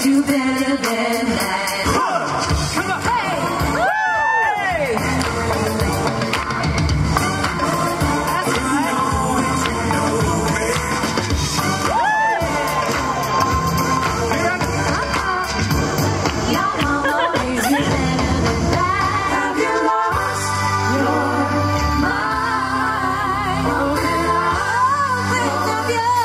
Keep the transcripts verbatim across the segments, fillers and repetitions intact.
you better than that. Come on. Hey. Hey. That's right. Your mama raised you better than that. Have you lost your mind? Open up, think of your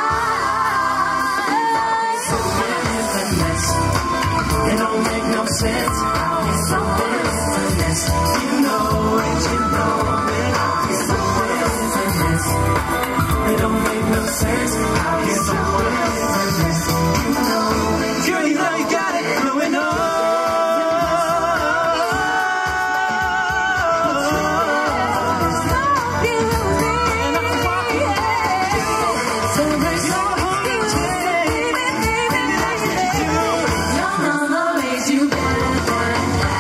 eyes. Something is a mess. It don't make no sense. Something is a mess. You know it, you know it. Something is a mess. It don't make no sense. Something is a mess. You know it. Girl, you know you got it going on. Your mama raised you better than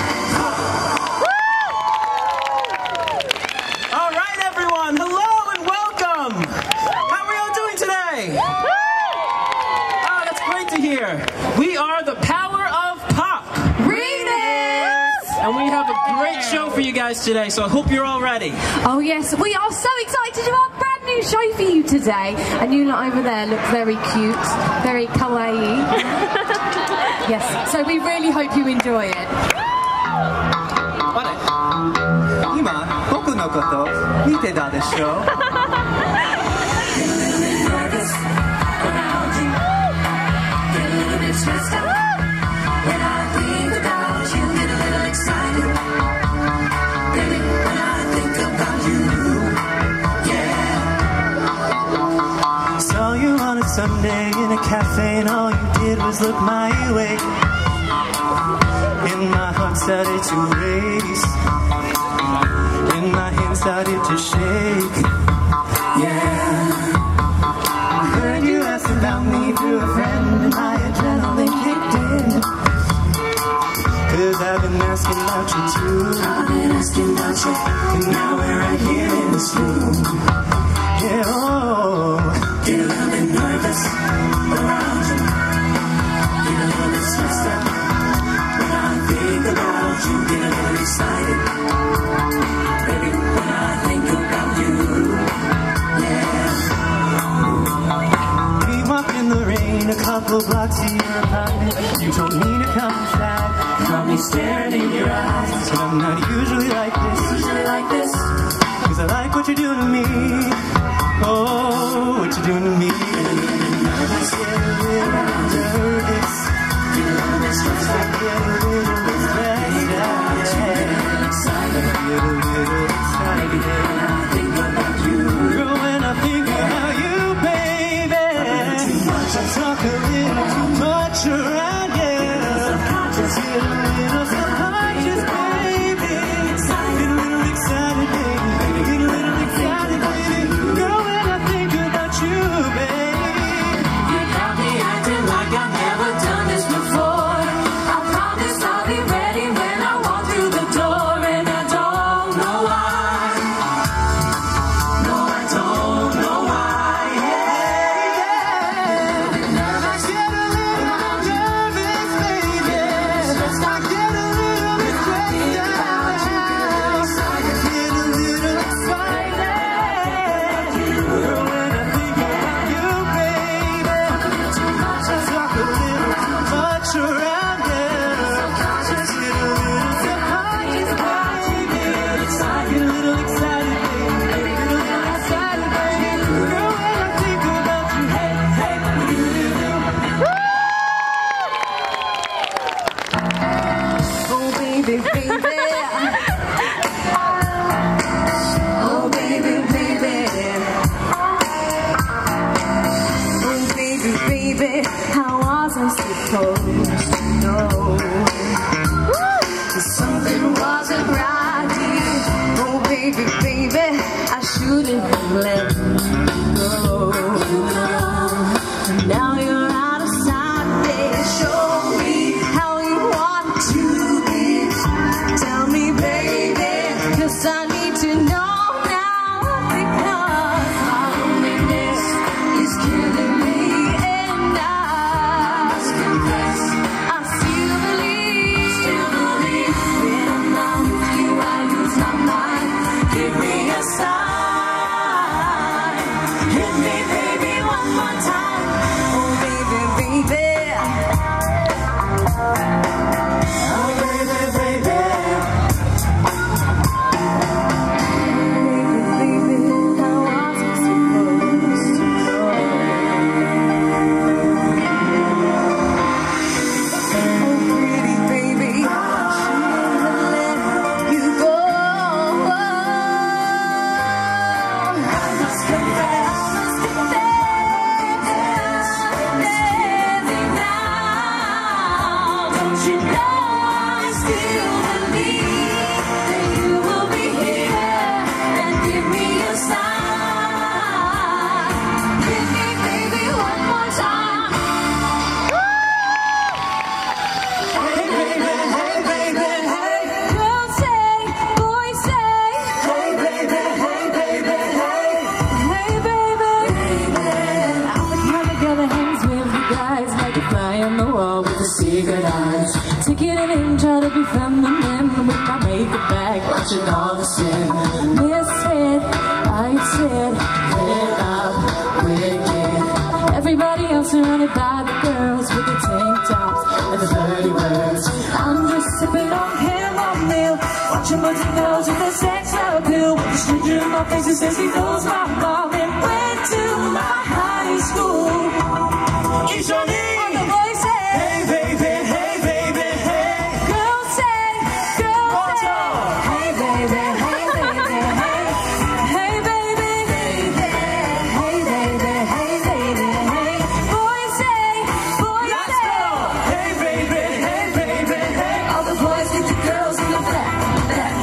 All right, everyone. Hello and welcome. How are we all doing today? Oh, that's great to hear. We are the Power of Pop. Remix! And we have a great show for you guys today, so I hope you're all ready. Oh yes, we are so excited to do our brand new show for you today. And you lot over there look very cute, very kawaii. Yes, so we really hope you enjoy it. 今僕のこと見てたでしょ Saw you on a Sunday in a cafe and all you did was look my way. And my heart started to race. And my hands started to shake. Yeah. I heard you ask about me through a friend and my adrenaline kicked in. Cause I've been asking about you too. I've been asking about you. And now we're right here in this room. Yeah, oh. Get a little bit nervous around you. Get a little bit stressed out. When I think about you, get a little excited. Baby, when I think about you, yeah. We walked in the rain a couple blocks to your apartment. You told me to come inside. Caught me staring in your eyes. But I'm not usually like this. Usually like this. Cause I like what you're doing to me. Oh, what you doing to me? Get a little bit nervous, get a little nervous. Get a little bit stressed out, get a little bit stressed out. Get a little excited, get a little excited. When I think about you, girl, when I think about you, baby. Too much, I talk a little too much around here. Subconscious, get a little subconscious, baby. Get a little excited, baby. Get a little excited, baby. Girl, when I think about you, baby. You got me acting like I've never done this before. I promise I'll be ready when I walk through the door. And I don't know why. No, I don't know why. Yeah, yeah. Nervous. Get a little nervous, baby. I get a little bit stressed out. Get a little excited. Girl, when I think about you, baby. I talk a little too much around here. Get a little subconscious, baby. Get a little excited, baby. Get a little excited, baby. Girl, when I think about you, hey, hey, what do you do? Oh baby, baby. Oh, baby, baby. Oh baby, baby. How was I supposed to know? Something wasn't right here. Oh baby, baby. I shouldn't have let you go. Now you're out of sight, baby. Show me how you want to be. Tell me, baby, 'cause I need to know now. Because my loneliness is killing me, and I must confess you know I still believe that you will be here and give me a sign. Hit me, baby, one more time. Hey baby, hey baby, hey. Girls say, boys say, Hey baby, hey baby, hey. hey baby, I'm the kind of girl that hangs with the guys like a fly on the wall with the secret eyes. Taking it in, try to be feminine with my makeup bag, watching all the sin. Misfit, I said, head up, wicked. Everybody else surrounded by the girls with the tank tops and the dirty words. I'm just sipping on chamomile, watching boys and girls with the sex appeal. The stranger in my face who says he knows my mom and went to my high school. It's your All the name. boys say, Hey baby, hey baby, hey. girls say, girls What's say, up? hey baby, hey baby, hey, hey baby, hey baby, hey baby, hey. Boys say, boys Let's say, go. Hey baby, hey baby, hey. all the boys get the girls in the back, back.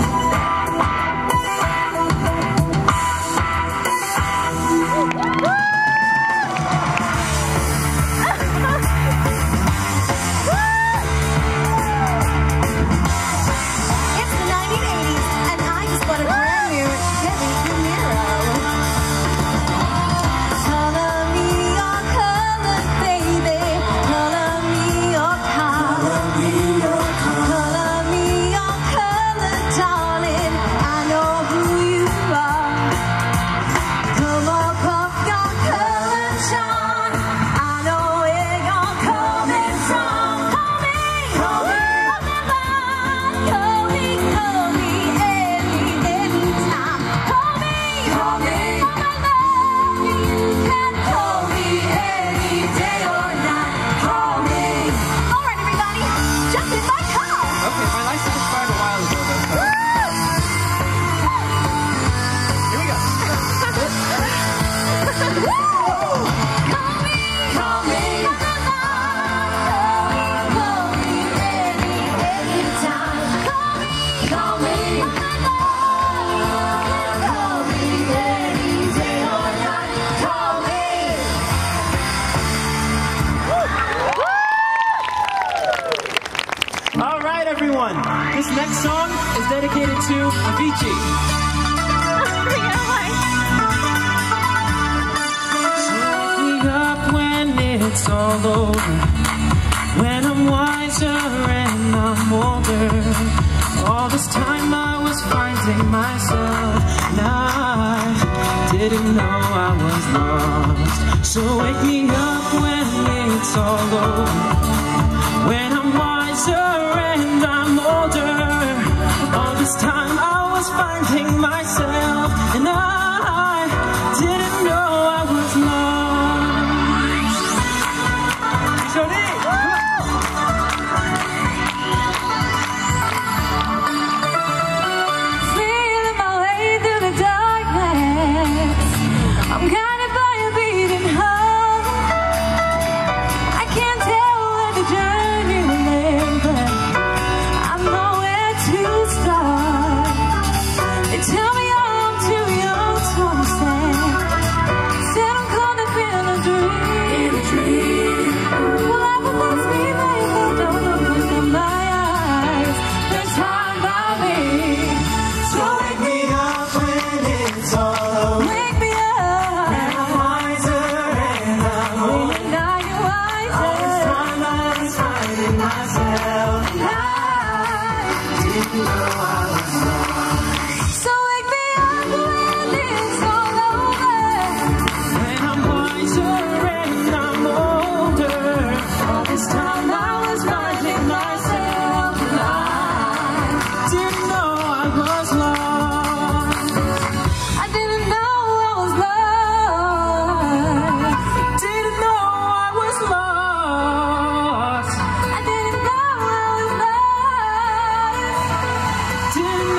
It's the nineteen eighties, and I just bought a brand new Chevy Camaro. Color me your color, baby. Color me your car. Color me your color, darling. I know who you are. Come up off your color chart. I know where you're coming from. Call me, call me, call me, call me any, anytime. Call me, call me, I love you. You can call me any day or night. Call me. All right, everybody, jump in my car. Okay, my license expired a while ago, though. so- Here we go. Call me, call me, call me any, anytime. Call me, call me, call me any day or night. Call me. All right, everyone. This next song is dedicated to Avicii. Wake me up when it's all over, when I'm wiser and I'm older. All this time I was finding myself, and I didn't know I was lost. So wake me up when it's all over, when I'm wiser and I'm older. All this time I was finding myself, and I didn't know I was lost. Johnny! Feeling my way through the darkness. I'm guided by a beating heart. I can't tell where the journey will end, but I know where to start. They tell me I'm too young to understand. Said I'm caught up in a dream. Well, I will pass me by if I don't open my eyes. There's time by me. So wake me up when it's all over. Wake me up. I'm wiser and I'm older. And now you're All this wiser. time I was finding myself, and I didn't know I was lost. So wake me up when it's all over. When I'm wiser and I'm older. All this time I was finding myself, and I didn't know I was lost. I didn't know I was lost. Didn't know I was lost. I didn't know I was lost. Didn't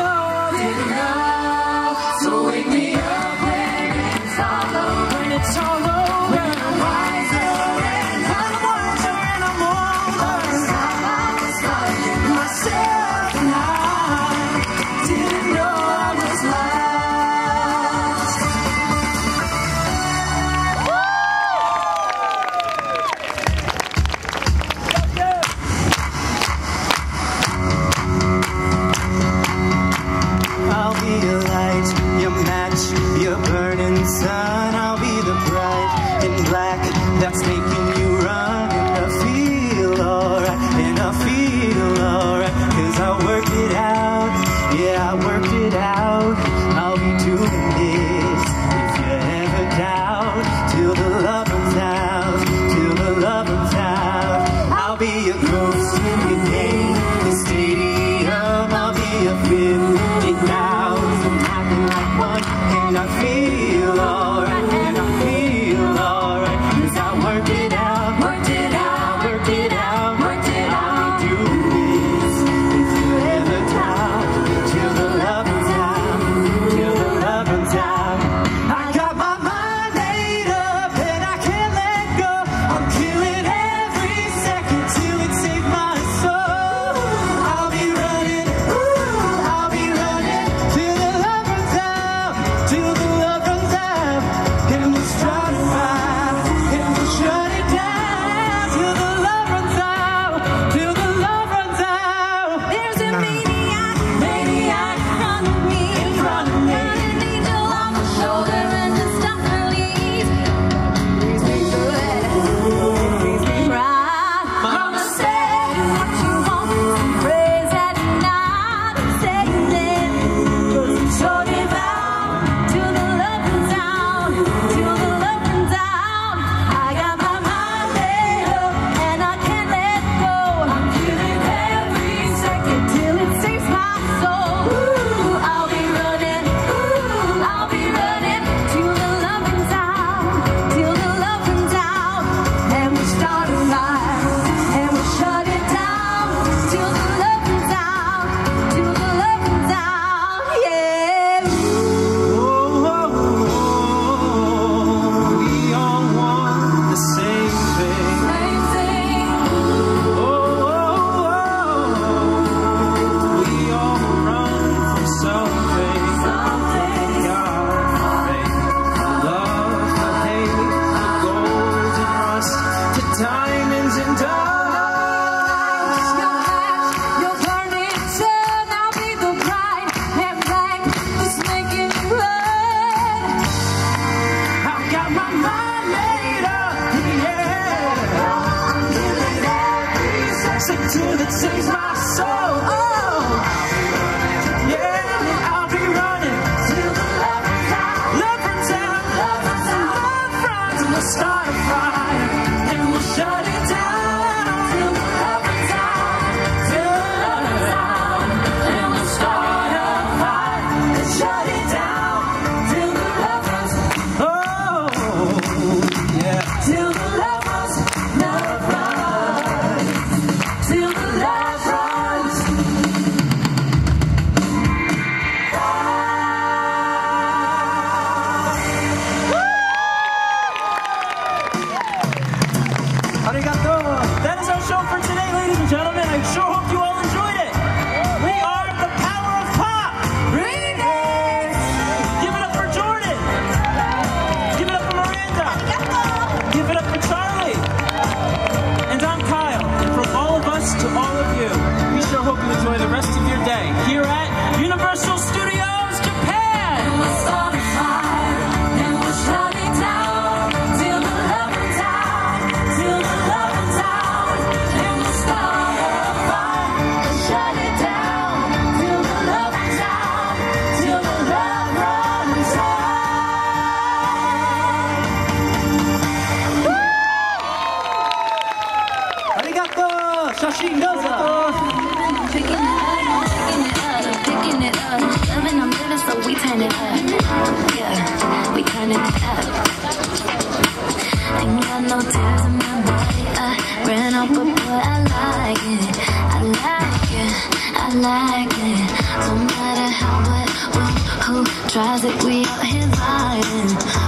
that saves my soul. Oh, yeah, I'll be running till the love runs out. Love runs out, love runs out, love runs. And we'll start a fire and we'll shut it down till the love runs out, till the love runs out. And we'll start a fire and shut it down till the love runs out. Oh, yeah, till the love runs, love runs, till the love runs. Arigato! That is our show for today, ladies and gentlemen. I sure hope you all enjoyed it. We are the power of pop. Remix! Give it up for Jordan. Give it up for Miranda. Give it up for Charlie. And I'm Kyle. And from all of us to all of you, we sure hope you enjoy the rest of your day here at Universal Studios Japan. We'll start a fire and we'll shut it down till the love runs out, till the love runs out. And we'll start a fire and shut it down till the love runs out, till the love runs out. Arigato! Shashin dozo! Picking it up, picking it up, picking it up. Loving, I'm living, so we turn it up. Yeah, we turn it up. Ain't got no tears in my body. I ran up, but boy, I like it. I like it, I like it. No matter how, but who, who tries it, we out here vibing.